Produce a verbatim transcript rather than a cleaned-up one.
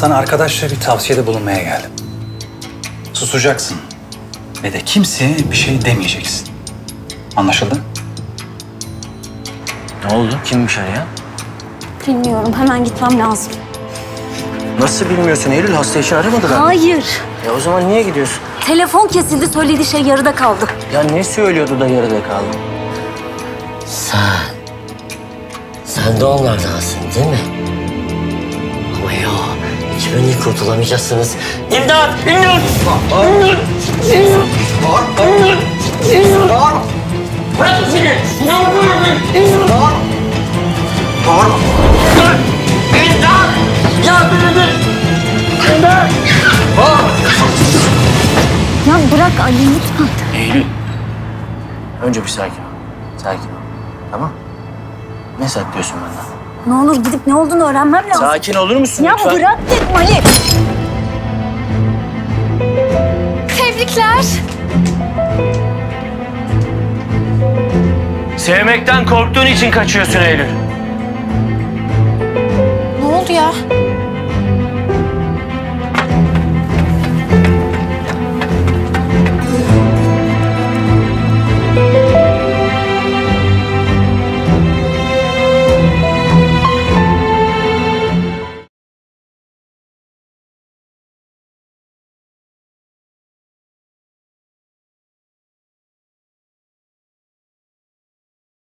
sana arkadaşça bir tavsiyede bulunmaya geldim. Susacaksın ve de kimseye bir şey demeyeceksin. Anlaşıldı? Ne oldu? Kimmiş arayan? Bilmiyorum, hemen gitmem lazım. Nasıl bilmiyorsun Eylül? Hasta için aramadılar mı? Hayır. Ya o zaman niye gidiyorsun? Telefon kesildi, söylediği şey yarıda kaldı. Ya ne söylüyordu da yarıda kaldı? Sen... Sen de onlardansın değil mi? Ama ya, hiçbirini kurtulamayacaksınız. İmdat! İmdat! İmdat! İmdat! İmdat! Bırakın seni! İmdat! İmdat! İmdat! Yardım edin! İmdat! Ya bırak Ali lütfen. Eylül. Önce bir sakin ol. Sakin ol. Tamam? Ne saklıyorsun benden? Ne olur gidip ne olduğunu öğrenmem lazım. Sakin olur musun Ya lütfen? bırak dedim Ali. Tebrikler. Sevmekten korktuğun için kaçıyorsun Eylül. Ne oldu ya?